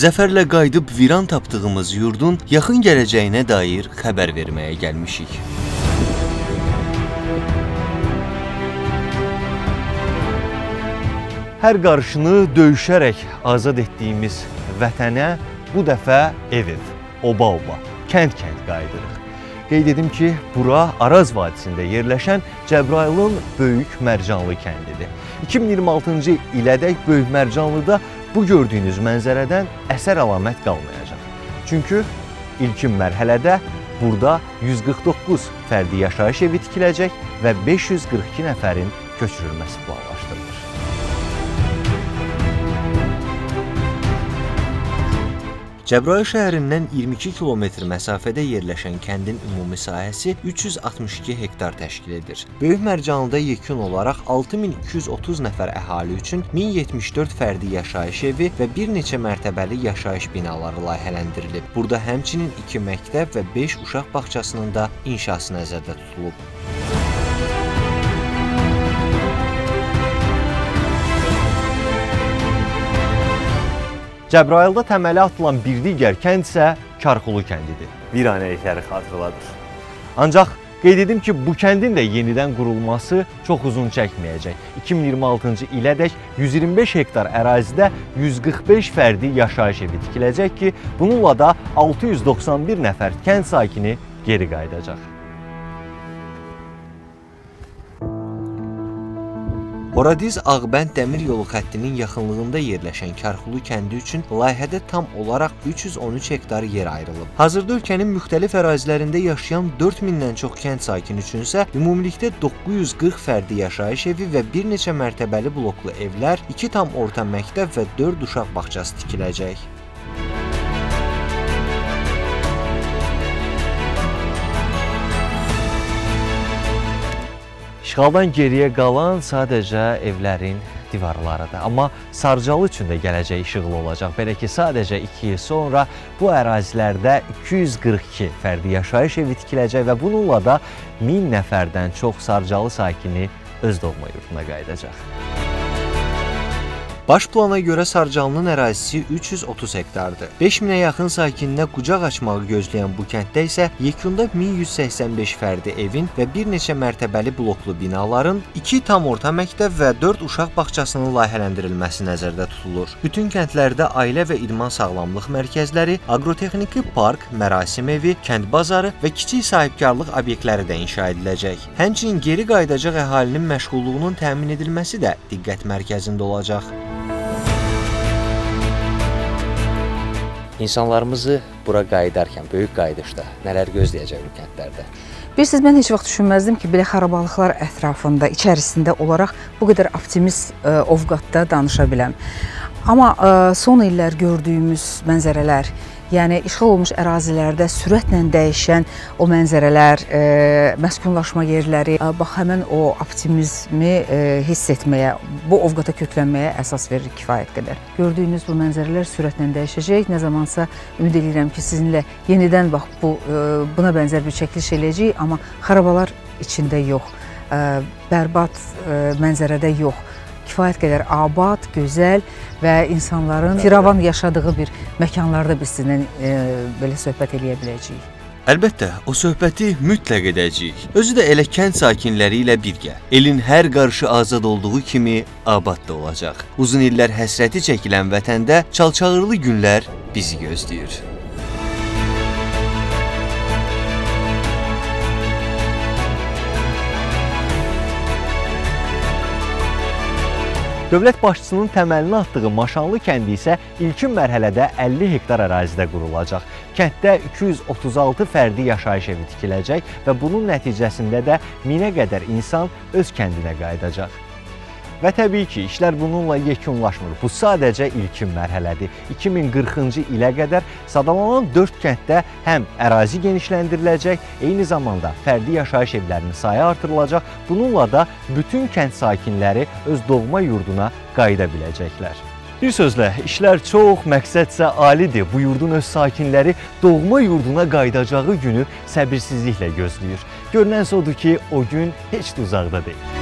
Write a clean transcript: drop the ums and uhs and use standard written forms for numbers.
zəfərlə qayıdıb viran tapdığımız yurdun yaxın gələcəyinə dair xəbər verməyə gəlmişik. Hər qarışını döyüşərək azad etdiyimiz vətənə bu dəfə ev, oba-oba, kənd-kənd qayıdırıq. Qeyd edim ki, bura Araz vadisində yerləşən Cəbrayılın Böyük Mərcanlı kəndidir. 2026-cı ilədək Böyük Mərcanlıda bu gördüyünüz mənzərədən əsər əlamət qalmayacaq. Çünki ilkin mərhələdə burada 149 fərdi yaşayış evi tikiləcək və 542 nəfərin köçürülməsi planlaşdırılır. Cəbrayıl şəhərindən 22 kilometr məsafədə yerləşən kəndin ümumi sahəsi 362 hektar təşkil edir. Böyük Mərcanlıda yekun olaraq 6230 nəfər əhali üçün 1074 fərdi yaşayış evi və bir neçə mərtəbəli yaşayış binaları layihələndirilib. Burada həmçinin 2 məktəb və 5 uşaq bağçasının da inşası nəzərdə tutulub. Cəbrayılda təməli atılan bir digər kənd isə Karxulu kəndidir. Viranəlikləri xatırladır. Ancaq qeyd edim ki, bu kəndin də yenidən qurulması çox uzun çəkməyəcək. 2026-cı ilədək 125 hektar ərazidə 145 fərdi yaşayış evi tikiləcək ki, bununla da 691 nəfər kənd sakini geri qayıdacaq. Horadiz-Ağbənd dəmir yolu xəttinin yaxınlığında yerləşən Karxulu kəndi üçün layihədə tam olaraq 313 hektar yer ayrılıb. Hazırda ölkənin müxtəlif ərazilərində yaşayan 4000-dən çox kənd sakini üçün isə ümumilikdə 940 fərdi yaşayış evi və bir neçə mərtəbəli bloklu evlər, 2 tam orta məktəb və 4 uşaq bağçası tikiləcək. İşğaldan geriyə qalan sadəcə evlərin divarlarıdır. Amma Sarcalı üçün də gələcək işıqlı olacaq. Belə ki, sadəcə 2 il sonra bu ərazilərdə 242 fərdi yaşayış evi tikiləcək və bununla da 1000 nəfərdən çox Sarcalı sakini öz doğma yurduna qayıdacaq. Baş plana görə Sarcalının ərazisi 330 hektardır. 5000-ə yaxın sakininə qucaq açmağı gözləyən bu kənddə isə yekunda 1185 fərdi evin və bir neçə mərtəbəli bloklu binaların, 2 tam orta məktəb və 4 uşaq bağçasının layihələndirilməsi nəzərdə tutulur. Bütün kəndlərdə ailə və idman sağlamlıq mərkəzləri, aqrotexniki park, mərasim evi, kənd bazarı və kiçik sahibkarlıq obyektləri də inşa ediləcək. Həmçinin geri qayıdacaq əhalinin məşğulluğunun təmin edilməsi də diqqət mərkəzində olacaq. İnsanlarımızı bura qayıdarkən, böyük qayıdışda nələr gözləyəcək bu kəndlərdə? Bilirsiniz, mən heç vaxt düşünməzdim ki, belə xarabalıqlar ətrafında, içərisində olaraq bu qədər optimist ovqatda danışa biləm. Amma son illər gördüyümüz mənzərələr, yəni işğal olmuş ərazilərdə sürətlə dəyişən o mənzərələr, məskunlaşma yerləri, bax həmin o optimizmi hiss etməyə, bu ovqata köklənməyə əsas verir kifayət qədər. Gördüyünüz bu mənzərələr sürətlə dəyişəcək. Nə zamansa ümid edirəm ki, sizinlə yenidən bax buna bənzər bir çəkiliş eləyəcəyik, amma xarabalar içində yox, bərbad mənzərədə yox. Kifayət qədər abad, gözəl və insanların firavan yaşadığı bir məkanlarda biz sizinlə belə söhbət eləyə biləcəyik. Əlbəttə, o söhbəti mütləq edəcəyik. Özü də elə kənd sakinləri ilə birgə. Elin hər qarışı azad olduğu kimi abad da olacaq. Uzun illər həsrəti çəkilən vətəndə çalçağırlı günlər bizi gözləyir. Dövlət başçısının təməlini atdığı Maşanlı kəndi isə ilkin mərhələdə 50 hektar ərazidə qurulacaq. Kənddə 236 fərdi yaşayış evi tikiləcək və bunun nəticəsində də 1000-ə qədər insan öz kəndinə qayıdacaq. Və təbii ki, işlər bununla yekunlaşmır. Bu sadəcə ilkin mərhələdir. 2040-cı ilə qədər sadalanan 4 kənddə həm ərazi genişləndiriləcək, eyni zamanda fərdi yaşayış evlərinin sayı artırılacaq. Bununla da bütün kənd sakinləri öz doğma yurduna qayıda biləcəklər. Bir sözlə, işlər çox, məqsədsə alidir. Bu yurdun öz sakinləri doğma yurduna qayıdacağı günü səbirsizliklə gözləyir. Görünən odur ki, o gün heç də uzaqda deyil.